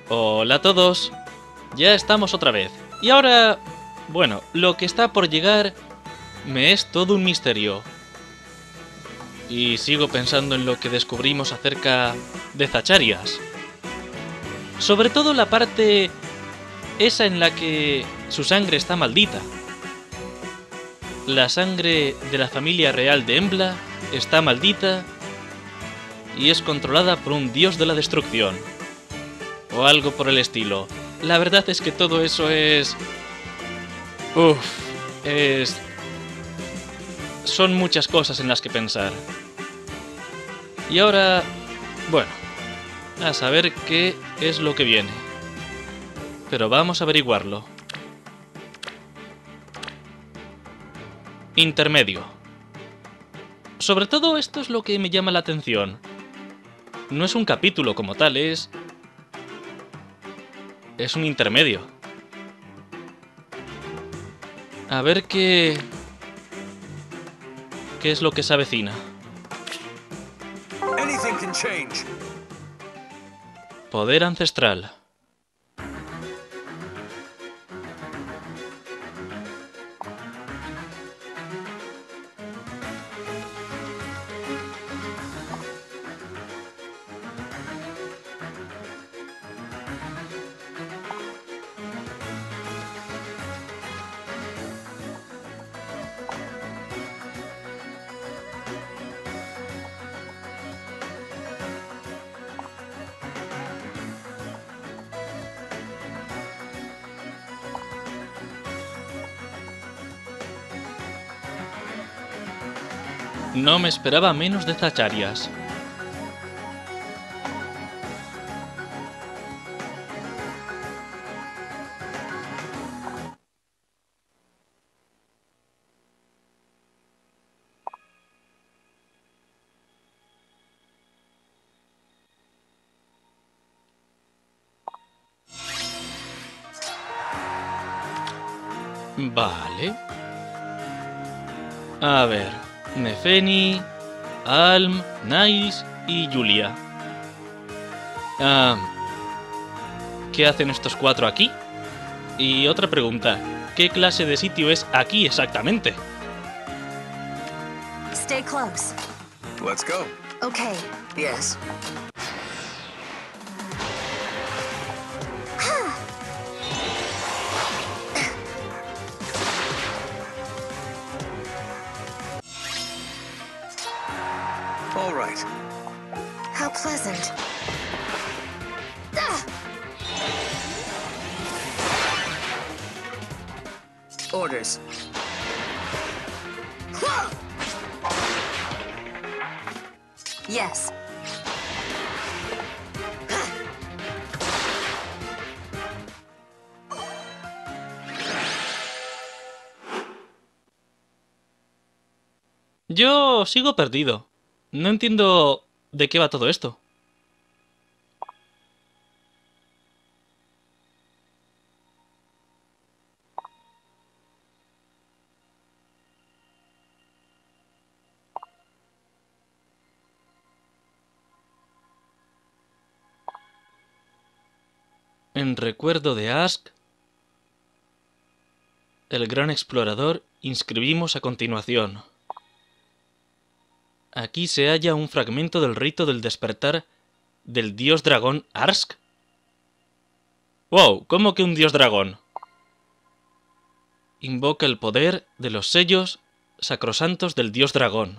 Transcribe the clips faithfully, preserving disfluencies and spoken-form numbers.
Hola a todos. Ya estamos otra vez. Y ahora... Bueno, lo que está por llegar me es todo un misterio. Y sigo pensando en lo que descubrimos acerca de Zacharias. Sobre todo la parte esa en la que su sangre está maldita. La sangre de la familia real de Embla está maldita y es controlada por un dios de la destrucción. O algo por el estilo. La verdad es que todo eso es... Uff, es... Son muchas cosas en las que pensar. Y ahora... Bueno, a saber qué es lo que viene. Pero vamos a averiguarlo. Intermedio. Sobre todo esto es lo que me llama la atención. No es un capítulo como tal, es... Es un intermedio. A ver qué... ¿Qué es lo que se avecina? Poder ancestral. No me esperaba menos de Zacharias. Vale. A ver... Nefeni, Alm, Niles y Julia. Ah, ¿qué hacen estos cuatro aquí? Y otra pregunta, ¿qué clase de sitio es aquí exactamente? Stay close. Let's go. Okay. Yes. All right. How pleasant. Ah! Orders. Yes. Yo sigo perdido. No entiendo de qué va todo esto. En recuerdo de Ask, el gran explorador, inscribimos a continuación. Aquí se halla un fragmento del rito del despertar del dios dragón Arsk. ¡Wow! ¿Cómo que un dios dragón? Invoca el poder de los sellos sacrosantos del dios dragón.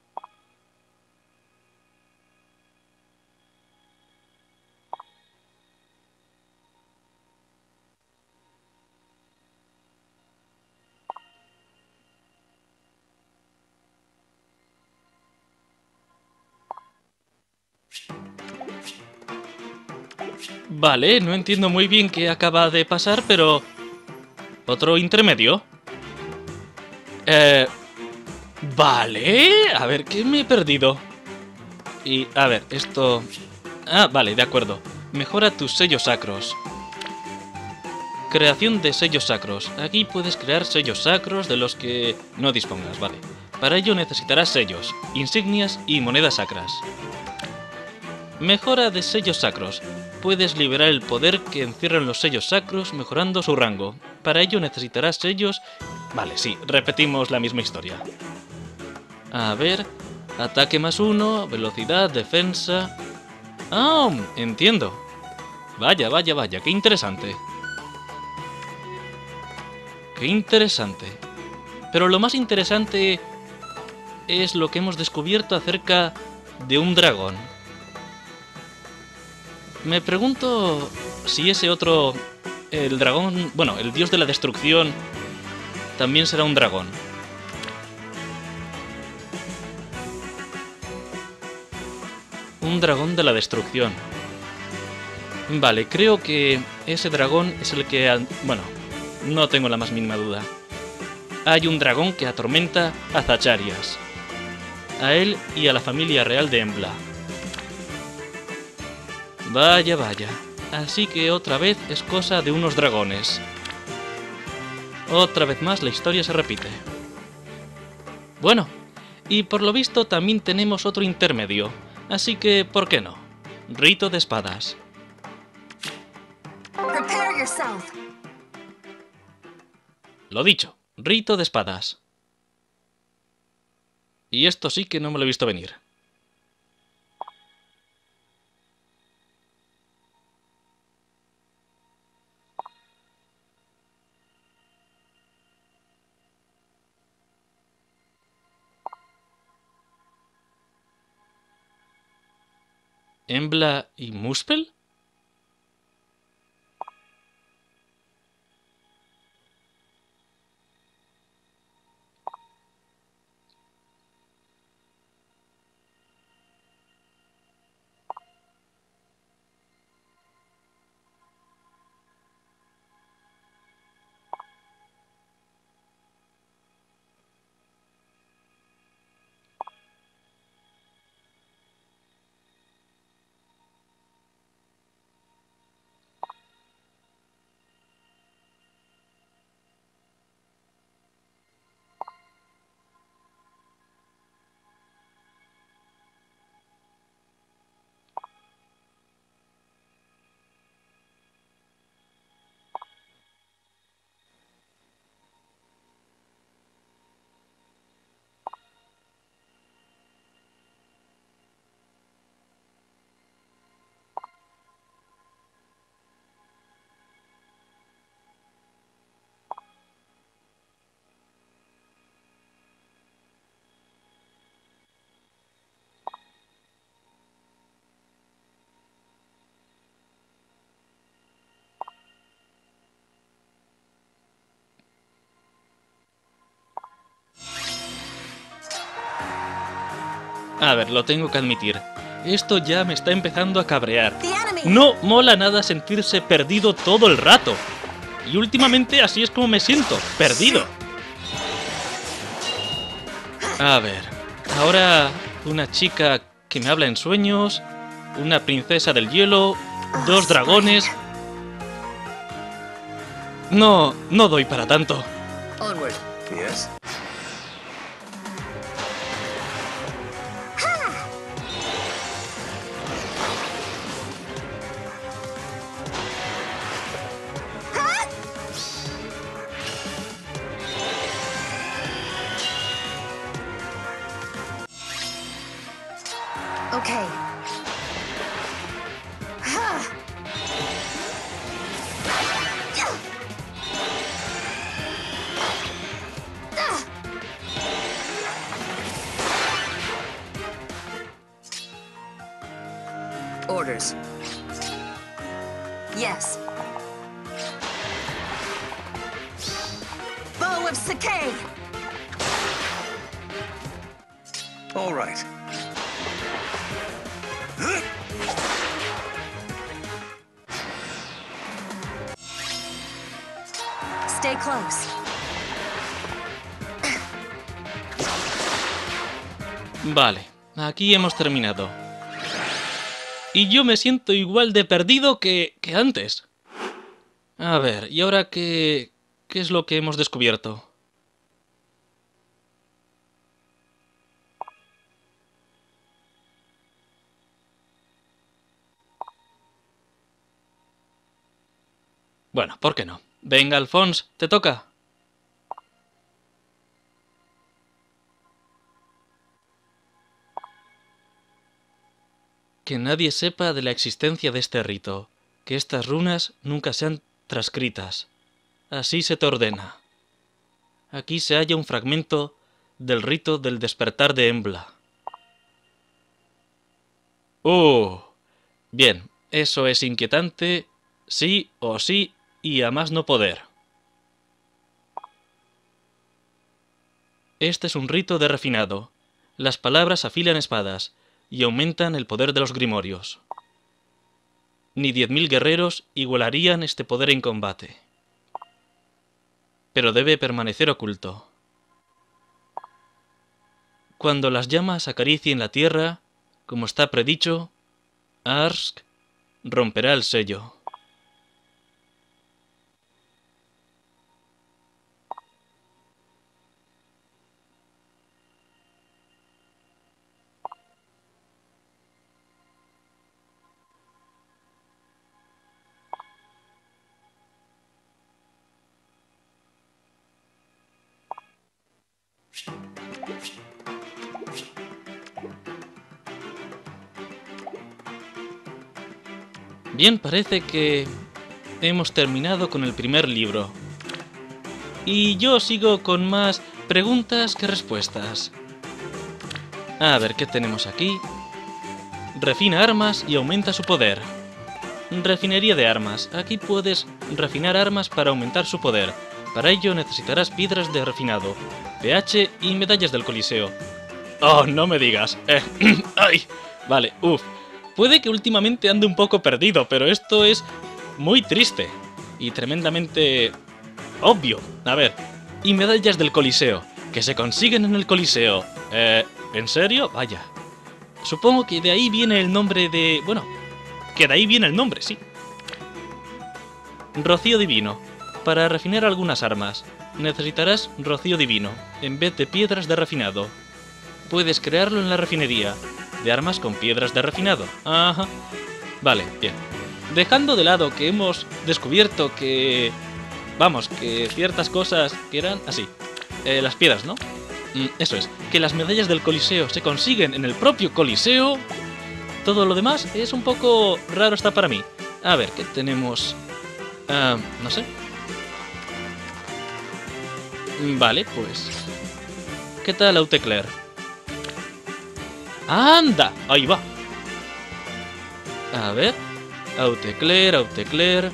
Vale, no entiendo muy bien qué acaba de pasar, pero... ¿Otro intermedio? Eh... Vale... A ver, ¿qué me he perdido? Y, a ver, esto... Ah, vale, de acuerdo. Mejora tus sellos sacros. Creación de sellos sacros. Aquí puedes crear sellos sacros de los que no dispongas, vale. Para ello necesitarás sellos, insignias y monedas sacras. Mejora de sellos sacros. puedes liberar el poder que encierran los sellos sacros mejorando su rango. Para ello necesitarás sellos... Vale, sí, repetimos la misma historia. A ver... Ataque más uno, velocidad, defensa... ¡Ah! Entiendo. Vaya, vaya, vaya, qué interesante. Qué interesante. Pero lo más interesante es lo que hemos descubierto acerca de un dragón. Me pregunto si ese otro... El dragón... Bueno, el dios de la destrucción también será un dragón. Un dragón de la destrucción. Vale, creo que ese dragón es el que... Bueno, no tengo la más mínima duda. Hay un dragón que atormenta a Zacharias. A él y a la familia real de Embla. Vaya, vaya. Así que otra vez es cosa de unos dragones. Otra vez más la historia se repite. Bueno, y por lo visto también tenemos otro intermedio. Así que, ¿por qué no? Rito de espadas. Prepare yourself. Lo dicho, rito de espadas. Y esto sí que no me lo he visto venir. ¿Embla y Muspel? A ver, lo tengo que admitir. Esto ya me está empezando a cabrear. The enemy. No mola nada sentirse perdido todo el rato. Y últimamente así es como me siento, perdido. A ver, ahora una chica que me habla en sueños, una princesa del hielo, dos dragones... No, no doy para tanto. Onward. Yes? Okay. Orders. Yes. Bow of Sakai. All right. Stay close. Vale, aquí hemos terminado. Y yo me siento igual de perdido que, que antes. A ver, ¿y ahora qué, qué es lo que hemos descubierto? Bueno, ¿por qué no? Venga, Alphonse, te toca. Que nadie sepa de la existencia de este rito, que estas runas nunca sean transcritas. Así se te ordena. Aquí se halla un fragmento del rito del despertar de Embla. ¡Oh! Bien, eso es inquietante, sí o sí, y a más no poder. Este es un rito de refinado. Las palabras afilan espadas y aumentan el poder de los grimorios. Ni diez mil guerreros igualarían este poder en combate. Pero debe permanecer oculto. Cuando las llamas acaricien la tierra, como está predicho, Arsk romperá el sello. Bien, parece que hemos terminado con el primer libro. Y yo sigo con más preguntas que respuestas. A ver, ¿qué tenemos aquí? Refina armas y aumenta su poder. Refinería de armas. Aquí puedes refinar armas para aumentar su poder. Para ello necesitarás piedras de refinado, pH y medallas del Coliseo. ¡Oh, no me digas! Eh, ¡Ay! Vale, uff. Puede que últimamente ande un poco perdido, pero esto es muy triste y tremendamente obvio. A ver, y medallas del Coliseo, que se consiguen en el Coliseo. Eh, ¿en serio? Vaya. Supongo que de ahí viene el nombre de... Bueno, que de ahí viene el nombre, sí. Rocío divino. Para refinar algunas armas, necesitarás rocío divino, en vez de piedras de refinado. Puedes crearlo en la refinería de armas con piedras de refinado. Ajá. Vale, bien. Dejando de lado que hemos descubierto que... Vamos, que ciertas cosas que eran así. Eh, las piedras, ¿no? Mm, eso es. Que las medallas del Coliseo se consiguen en el propio Coliseo. Todo lo demás es un poco raro está para mí. A ver, ¿qué tenemos? Uh, no sé. Vale, pues... ¿Qué tal Auteclair? ¡Anda! Ahí va. A ver. Auteclair, Auteclair.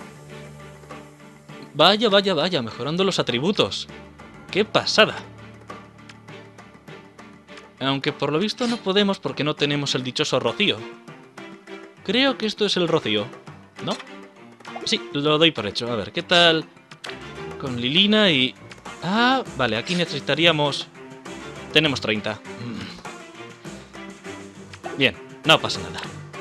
Vaya, vaya, vaya, mejorando los atributos. ¡Qué pasada! Aunque por lo visto no podemos porque no tenemos el dichoso rocío. Creo que esto es el rocío, ¿no? Sí, lo doy por hecho. A ver, ¿qué tal? Con Lilina y... Ah, vale, aquí necesitaríamos... Tenemos treinta. Bien, no pasa nada.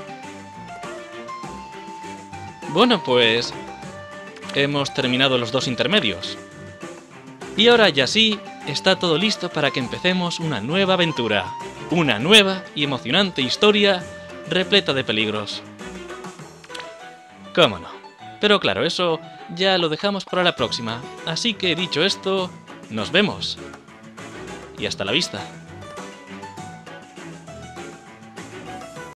Bueno, pues... Hemos terminado los dos intermedios. Y ahora ya sí, está todo listo para que empecemos una nueva aventura. Una nueva y emocionante historia repleta de peligros. ¿Cómo no? Pero claro, eso ya lo dejamos para la próxima. Así que dicho esto, nos vemos. Y hasta la vista.